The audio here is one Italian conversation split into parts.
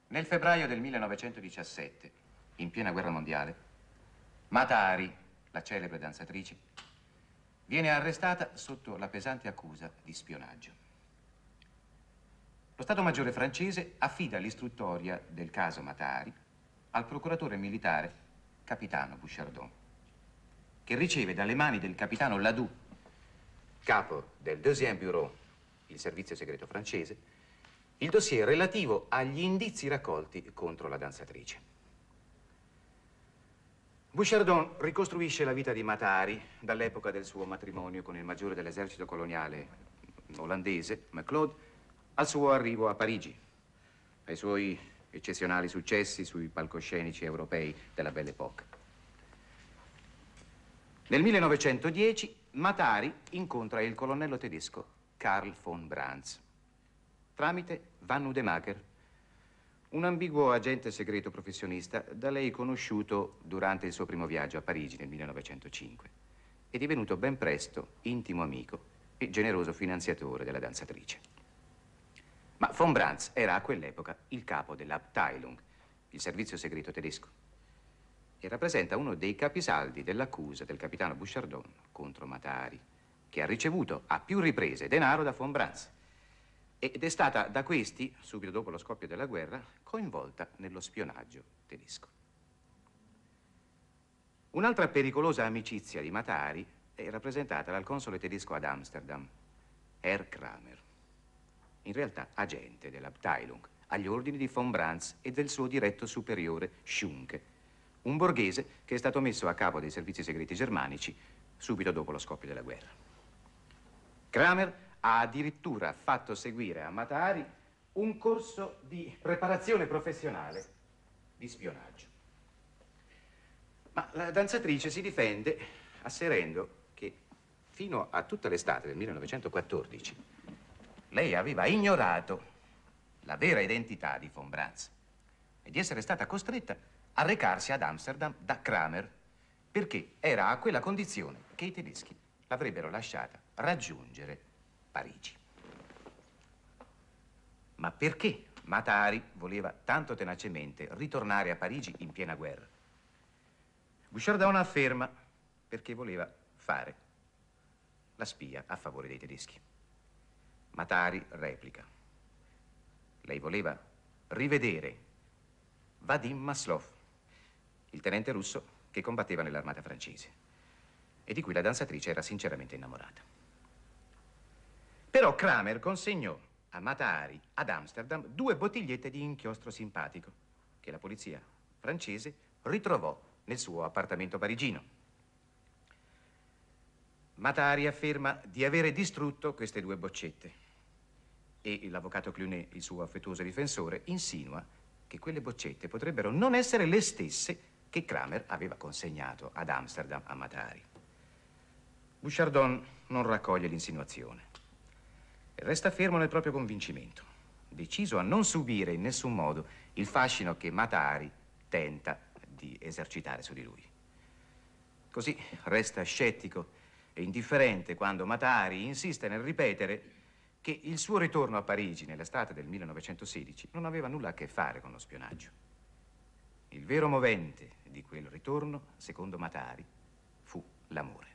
Nel febbraio del 1917, in piena guerra mondiale, Mata Hari, la celebre danzatrice, viene arrestata sotto la pesante accusa di spionaggio. Lo Stato Maggiore francese affida l'istruttoria del caso Mata Hari al procuratore militare capitano Bouchardon, che riceve dalle mani del capitano Ladoux, capo del Deuxième Bureau, il servizio segreto francese, il dossier relativo agli indizi raccolti contro la danzatrice. Bouchardon ricostruisce la vita di Mata Hari dall'epoca del suo matrimonio con il maggiore dell'esercito coloniale olandese, MacLeod, al suo arrivo a Parigi, ai suoi eccezionali successi sui palcoscenici europei della Belle Époque. Nel 1910 Mata Hari incontra il colonnello tedesco Karl von Branz tramite Van Udemaker, un ambiguo agente segreto professionista da lei conosciuto durante il suo primo viaggio a Parigi nel 1905 e divenuto ben presto intimo amico e generoso finanziatore della danzatrice. Ma von Branz era a quell'epoca il capo dell'Abteilung, il servizio segreto tedesco, e rappresenta uno dei capisaldi dell'accusa del capitano Bouchardon contro Mata Hari, che ha ricevuto a più riprese denaro da von Branz ed è stata da questi, subito dopo lo scoppio della guerra, coinvolta nello spionaggio tedesco. Un'altra pericolosa amicizia di Mata Hari è rappresentata dal console tedesco ad Amsterdam, Herr Kramer, in realtà agente dell'Abteilung, agli ordini di von Branz e del suo diretto superiore, Schunke, un borghese che è stato messo a capo dei servizi segreti germanici subito dopo lo scoppio della guerra. Kramer ha addirittura fatto seguire a Mata Hari un corso di preparazione professionale di spionaggio. Ma la danzatrice si difende asserendo che fino a tutta l'estate del 1914 lei aveva ignorato la vera identità di von Branz e di essere stata costretta a recarsi ad Amsterdam da Kramer perché era a quella condizione che i tedeschi l'avrebbero lasciata raggiungere Parigi. Ma perché Mata Hari voleva tanto tenacemente ritornare a Parigi in piena guerra? Bouchardon afferma perché voleva fare la spia a favore dei tedeschi. Mata Hari replica. Lei voleva rivedere Vadim Maslov, il tenente russo che combatteva nell'armata francese e di cui la danzatrice era sinceramente innamorata. Però Kramer consegnò a Mata Hari ad Amsterdam 2 bottigliette di inchiostro simpatico che la polizia francese ritrovò nel suo appartamento parigino. Mata Hari afferma di avere distrutto queste 2 boccette e l'avvocato Clunet, il suo affettuoso difensore, insinua che quelle boccette potrebbero non essere le stesse che Kramer aveva consegnato ad Amsterdam a Mata Hari. Bouchardon non raccoglie l'insinuazione. Resta fermo nel proprio convincimento, deciso a non subire in nessun modo il fascino che Mata Hari tenta di esercitare su di lui. Così resta scettico e indifferente quando Mata Hari insiste nel ripetere che il suo ritorno a Parigi nell'estate del 1916 non aveva nulla a che fare con lo spionaggio. Il vero movente di quel ritorno, secondo Mata Hari, fu l'amore.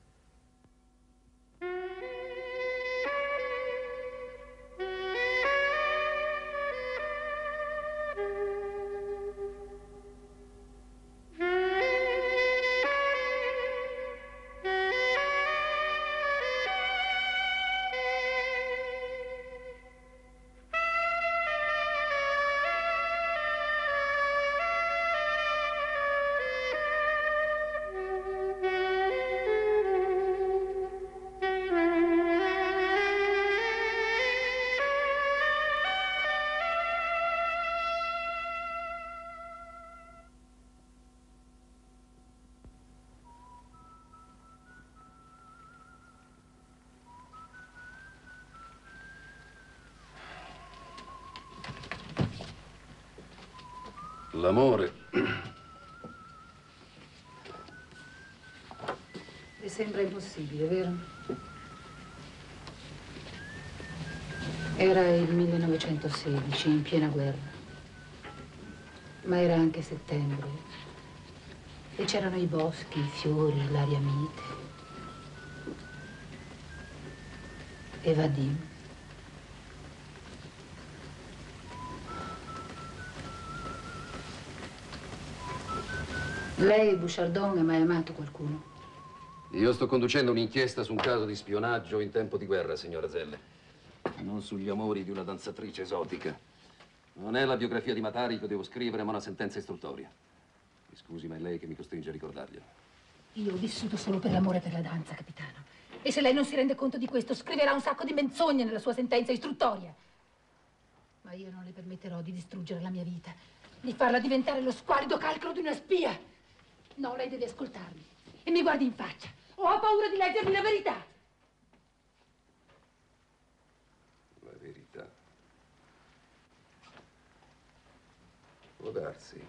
L'amore. Le sembra impossibile, vero? Era il 1916, in piena guerra. Ma era anche settembre. E c'erano i boschi, i fiori, l'aria mite. E Vadim. Lei, Bouchardon, ha mai amato qualcuno? Io sto conducendo un'inchiesta su un caso di spionaggio in tempo di guerra, signora Zelle. Non sugli amori di una danzatrice esotica. Non è la biografia di Matari che devo scrivere, ma una sentenza istruttoria. Mi scusi, ma è lei che mi costringe a ricordarglielo. Io ho vissuto solo per l'amore per la danza, capitano. E se lei non si rende conto di questo, scriverà un sacco di menzogne nella sua sentenza istruttoria. Ma io non le permetterò di distruggere la mia vita, di farla diventare lo squalido calcolo di una spia. No, lei deve ascoltarmi e mi guardi in faccia. O ho paura di leggermi la verità. La verità. Può darsi.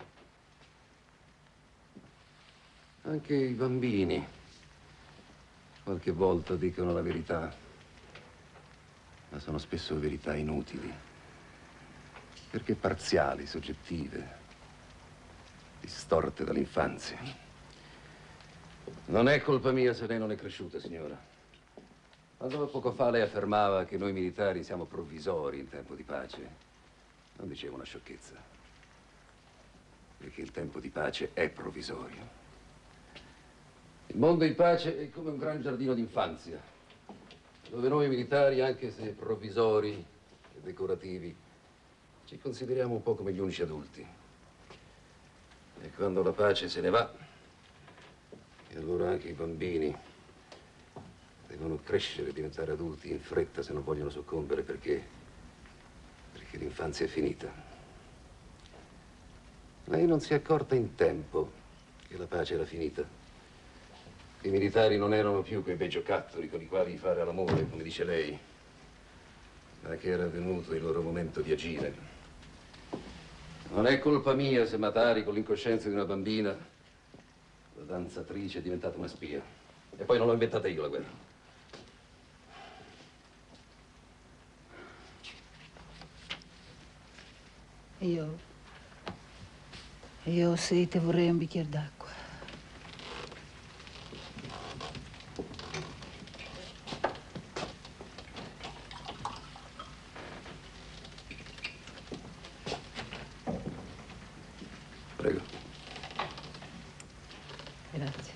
Anche i bambini qualche volta dicono la verità, ma sono spesso verità inutili, perché parziali, soggettive, distorte dall'infanzia. Non è colpa mia se lei non è cresciuta, signora. Quando poco fa lei affermava che noi militari siamo provvisori in tempo di pace, non diceva una sciocchezza, perché il tempo di pace è provvisorio. Il mondo in pace è come un gran giardino d'infanzia, dove noi militari, anche se provvisori e decorativi, ci consideriamo un po' come gli unici adulti. E quando la pace se ne va, e allora anche i bambini devono crescere e diventare adulti in fretta se non vogliono soccombere, perché l'infanzia è finita. Lei non si è accorta in tempo che la pace era finita. I militari non erano più quei bei giocattoli con i quali fare l'amore, come dice lei, ma che era venuto il loro momento di agire. Non è colpa mia se Matari, con l'incoscienza di una bambina, la danzatrice, è diventata una spia. E poi non l'ho inventata io la guerra. Io ho sete, vorrei un bicchiere d'acqua. Prego. Grazie.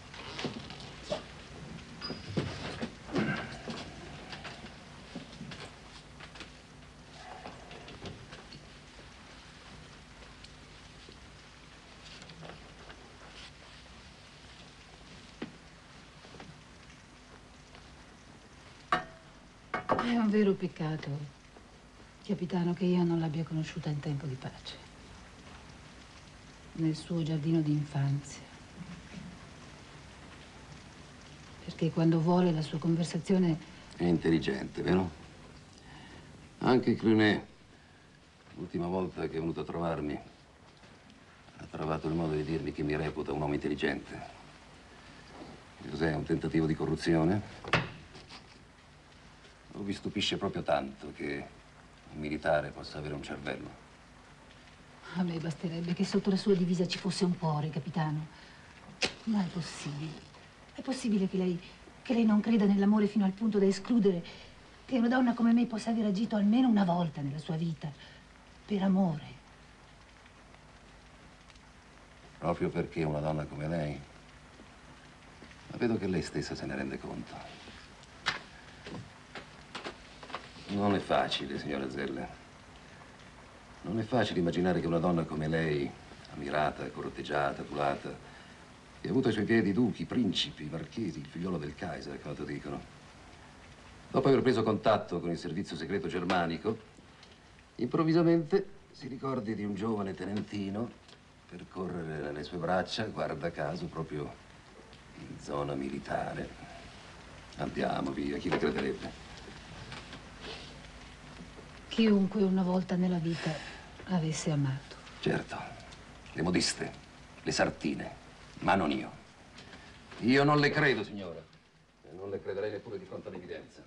È un vero peccato, capitano, che io non l'abbia conosciuta in tempo di pace, nel suo giardino d'infanzia. Perché quando vuole la sua conversazione... È intelligente, vero? Anche Clunet, l'ultima volta che è venuto a trovarmi, ha trovato il modo di dirmi che mi reputa un uomo intelligente. Cos'è, un tentativo di corruzione? O vi stupisce proprio tanto che un militare possa avere un cervello? A me basterebbe che sotto la sua divisa ci fosse un cuore, capitano. Ma è possibile. È possibile che lei non creda nell'amore fino al punto da escludere che una donna come me possa aver agito almeno una volta nella sua vita per amore. Proprio perché una donna come lei? Ma vedo che lei stessa se ne rende conto. Non è facile, signora Zelle. Non è facile immaginare che una donna come lei, ammirata, corteggiata, adulata, che ha avuto ai suoi piedi duchi, principi, marchesi, il figliolo del Kaiser, quanto dicono, dopo aver preso contatto con il servizio segreto germanico, improvvisamente si ricordi di un giovane tenentino per correre nelle sue braccia, guarda caso, proprio in zona militare. Andiamo via, chi le crederebbe? Chiunque una volta nella vita avesse amato. Certo, le modiste, le sartine, ma non io. Io non le credo, signora, e non le crederei neppure di fronte all'evidenza.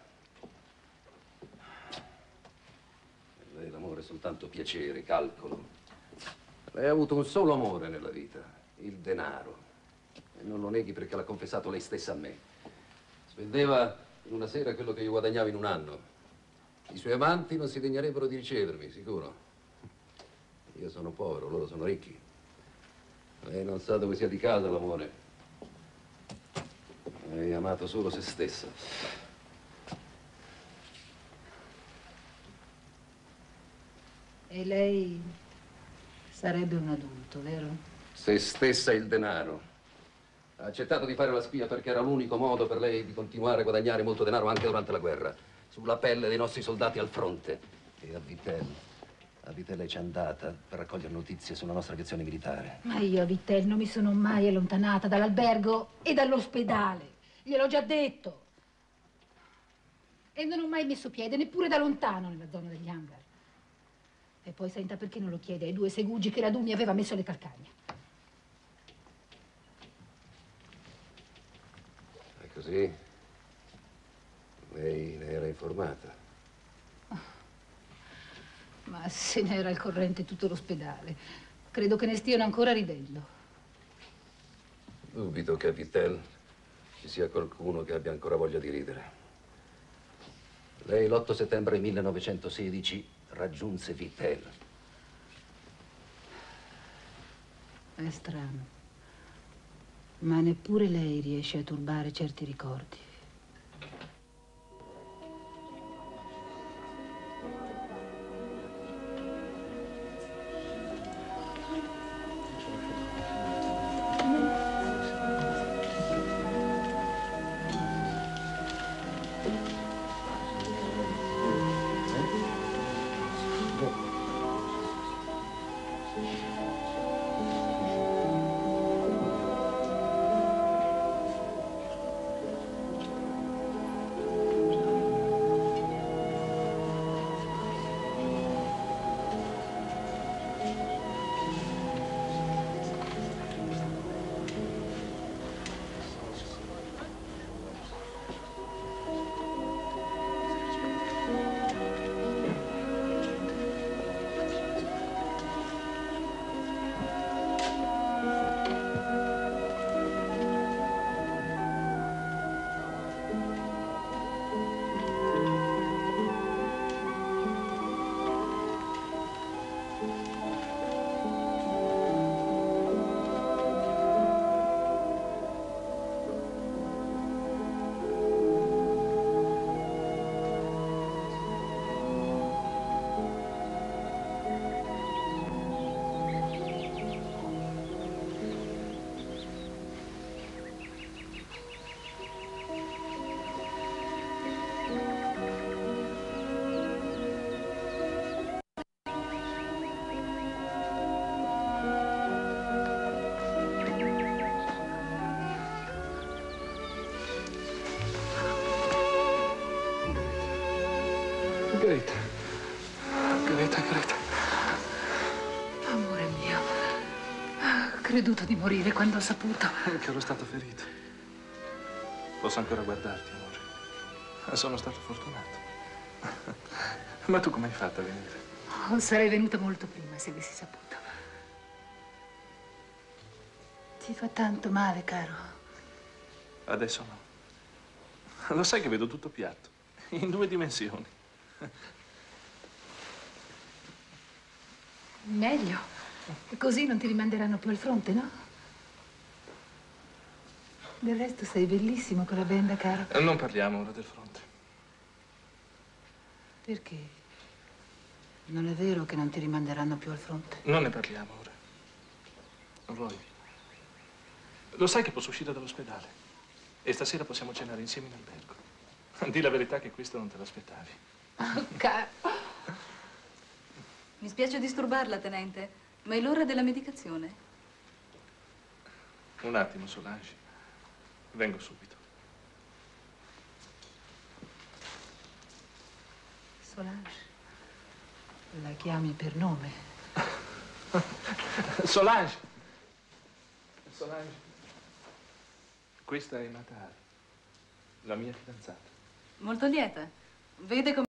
Per lei l'amore è soltanto piacere, calcolo. Lei ha avuto un solo amore nella vita, il denaro. E non lo neghi perché l'ha confessato lei stessa a me. Spendeva in una sera quello che io guadagnavo in un anno. I suoi amanti non si degnerebbero di ricevermi, sicuro. Io sono povero, loro sono ricchi. Lei non sa dove sia di casa l'amore. Lei ha amato solo se stessa. E lei sarebbe un adulto, vero? Se stessa e il denaro. Ha accettato di fare la spia perché era l'unico modo per lei di continuare a guadagnare molto denaro anche durante la guerra, sulla pelle dei nostri soldati al fronte. E a Vittel lei c'è andata per raccogliere notizie sulla nostra aviazione militare. Ma io a Vittel non mi sono mai allontanata dall'albergo e dall'ospedale. Gliel'ho già detto. E non ho mai messo piede neppure da lontano nella zona degli hangar. E poi senta perché non lo chiede ai due segugi che Radu mi aveva messo alle calcagna. È così? Lei ne era informata? Ma se ne era al corrente tutto l'ospedale. Credo che ne stiano ancora ridendo. Dubito che a Vittel ci sia qualcuno che abbia ancora voglia di ridere. Lei l'8 settembre 1916 raggiunse Vittel. È strano. Ma neppure lei riesce a turbare certi ricordi. Greta. Greta, Greta. Amore mio, ho creduto di morire quando ho saputo. Che ero stato ferito. Posso ancora guardarti, amore. Sono stato fortunato. Ma tu come hai fatto a venire? Oh, sarei venuta molto prima se avessi saputo. Ti fa tanto male, caro. Adesso no. Lo sai che vedo tutto piatto, in 2 dimensioni. Meglio. Così non ti rimanderanno più al fronte, no? Del resto sei bellissimo con la benda, caro. Non parliamo ora del fronte. Perché? Non è vero che non ti rimanderanno più al fronte? Non ne parliamo ora. Roy, lo sai che posso uscire dall'ospedale? E stasera possiamo cenare insieme in albergo. Dì la verità che questo non te l'aspettavi. Oh, caro. Mi spiace disturbarla, tenente, ma è l'ora della medicazione. Un attimo, Solange. Vengo subito. Solange, la chiami per nome? Solange! Solange. Questa è Natale, la mia fidanzata. Molto lieta. Vede come